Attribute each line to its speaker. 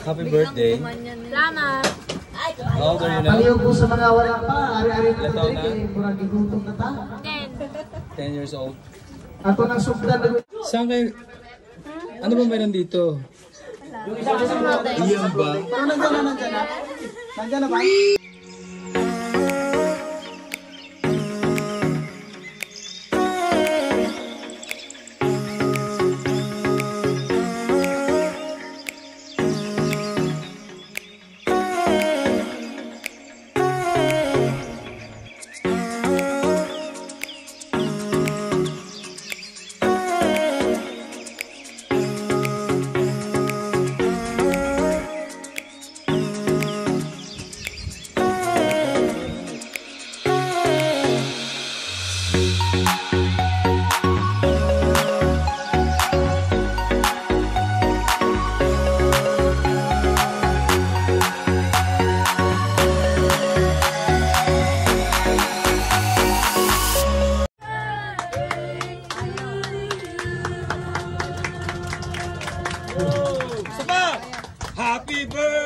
Speaker 1: Happy birthday.
Speaker 2: Salamat.
Speaker 1: How old are you now?
Speaker 3: Paliw po sa mga wala pa. Ari-ari po
Speaker 1: Ilan taon na?
Speaker 3: kay murag gigutom na ta.
Speaker 1: 10 years old.
Speaker 3: Ato nang sugdan na.
Speaker 1: Saan kayo? Ano ba meron dito? Iyan ba?
Speaker 3: Pero nandiyan na. Nandiyan na ba?
Speaker 1: Happy birthday!